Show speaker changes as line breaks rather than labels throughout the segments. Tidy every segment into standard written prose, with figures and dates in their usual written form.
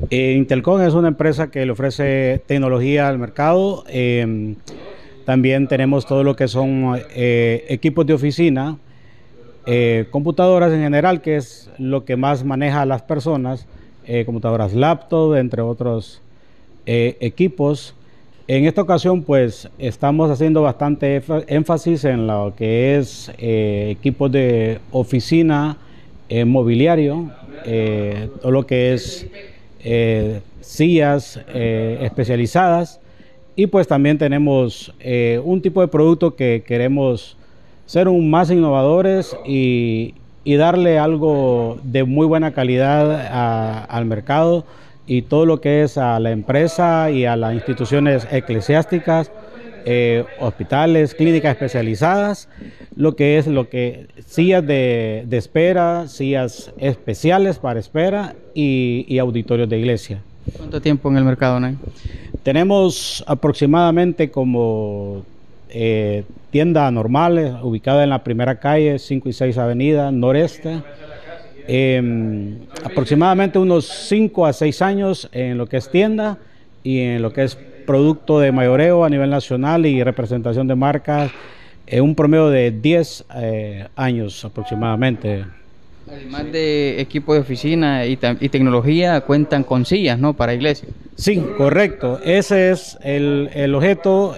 Intelcom es una empresa que le ofrece tecnología al mercado. También tenemos todo lo que son equipos de oficina, computadoras en general, que es lo que más maneja a las personas, computadoras laptop, entre otros equipos. En esta ocasión, pues, estamos haciendo bastante énfasis en lo que es equipos de oficina, mobiliario, todo lo que es sillas especializadas, y pues también tenemos un tipo de producto que queremos ser más innovadores y darle algo de muy buena calidad al mercado y todo lo que es a la empresa y a las instituciones eclesiásticas, hospitales, clínicas especializadas, lo que sillas de espera, sillas especiales para espera y auditorios de iglesia.
¿Cuánto tiempo en el mercado, Nay?
Tenemos aproximadamente como tienda normal, ubicada en la primera calle, 5 y 6 Avenida, noreste. Aproximadamente unos 5 a 6 años en lo que es tienda y en lo que es producto de mayoreo a nivel nacional y representación de marcas, un promedio de 10 años aproximadamente.
Además de equipo de oficina y tecnología, cuentan con sillas, ¿no? Para iglesia.
Sí, correcto. Ese es el objeto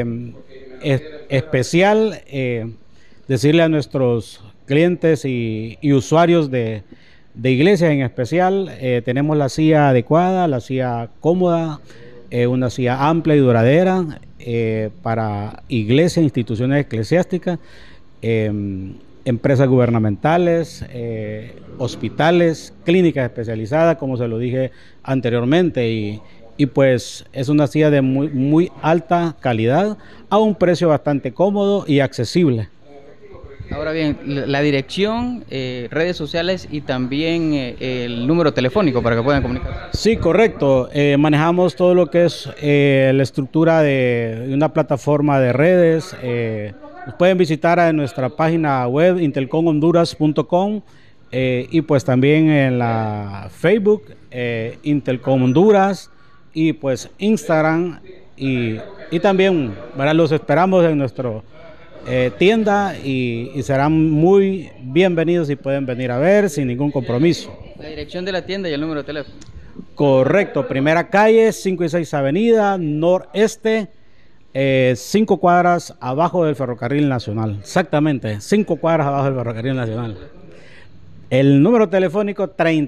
especial, decirle a nuestros clientes y usuarios de iglesias en especial, tenemos la silla adecuada, la silla cómoda, una silla amplia y duradera para iglesias, instituciones eclesiásticas, empresas gubernamentales, hospitales, clínicas especializadas, como se lo dije anteriormente, y pues es una silla de muy alta calidad a un precio bastante cómodo y accesible.
Ahora bien, la dirección, redes sociales y también el número telefónico para que puedan comunicar.
Sí, correcto. Manejamos todo lo que es la estructura de una plataforma de redes. Nos pueden visitar en nuestra página web intelcomhonduras.com y pues también en la Facebook Intelcom Honduras y pues Instagram y también, ¿verdad? Los esperamos en nuestro tienda y serán muy bienvenidos y pueden venir a ver sin ningún compromiso.
La dirección de la tienda y el número de teléfono.
Correcto, primera calle, 5 y 6 Avenida, noreste, 5 cuadras abajo del Ferrocarril Nacional. Exactamente, 5 cuadras abajo del Ferrocarril Nacional. El número telefónico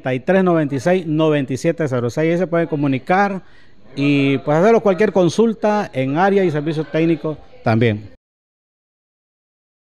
3396-9706, ahí se pueden comunicar y pues hacerlo cualquier consulta en área y servicios técnicos también.